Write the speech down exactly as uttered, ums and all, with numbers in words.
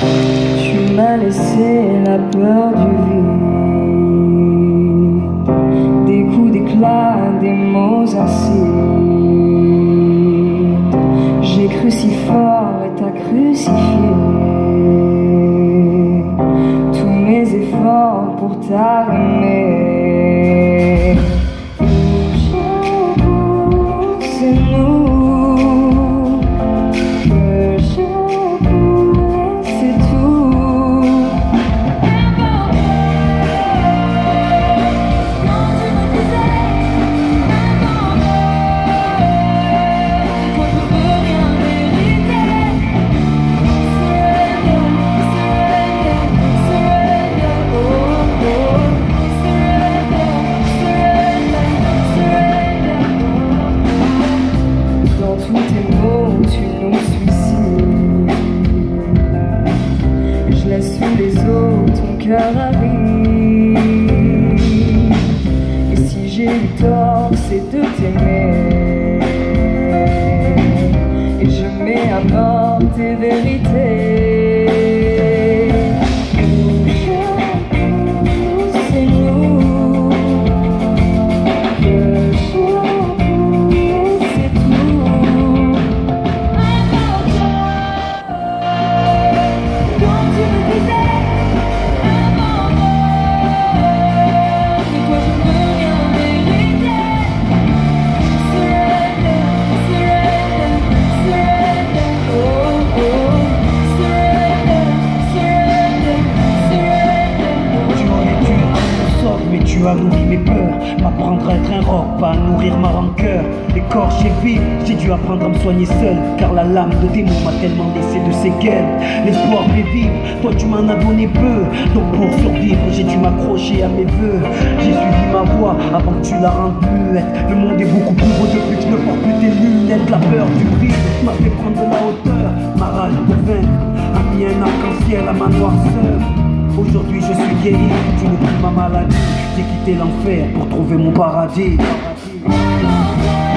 Tu m'as laissé la peur du vide, des coups d'éclat, des mots acides. J'ai cru si fort et t'as crucifié tous mes efforts pour t'arrimer. C'est nous que j'aime, c'est tout. Quand tu me disais qu'on ne peut rien mériter, surrender, surrender, surrender, oh oh, surrender, surrender, surrender. Dans tous tes mots, tu nous suicides. Je laisse sous les eaux ton cœur arrive. Et si j'ai eu tort, c'est de t'aimer. Et je mets à mort tes vérités. C'est nous que j'aime, c'est tout. Quand tu me disais que toi je ne veux rien mériter, surrender, surrender, surrender, oh oh, surrender, surrender, surrender. Tu aurais dû être un soft, mais tu as nourri mes peurs. M'apprendre à être un roc, pas à nourrir ma rancœur. Écorché vif, j'ai dû apprendre à me soigner seul, car la lame de démon m'a tellement laissé de séquelles. L'espoir fait vivre, toi tu m'en as donné peu. Donc pour survivre, j'ai dû m'accrocher à mes vœux. J'ai suivi ma voix avant que tu la rendes muette. Le monde est beaucoup plus beau depuis que je ne porte plus tes lunettes. La peur du vide m'a fait prendre de la hauteur. Ma rage de vaincre a mis un arc-en-ciel à ma noirceur. Aujourd'hui je suis guéri, tu n'es plus ma maladie. J'ai quitté l'enfer pour trouver mon paradis. Oh, oh, oh.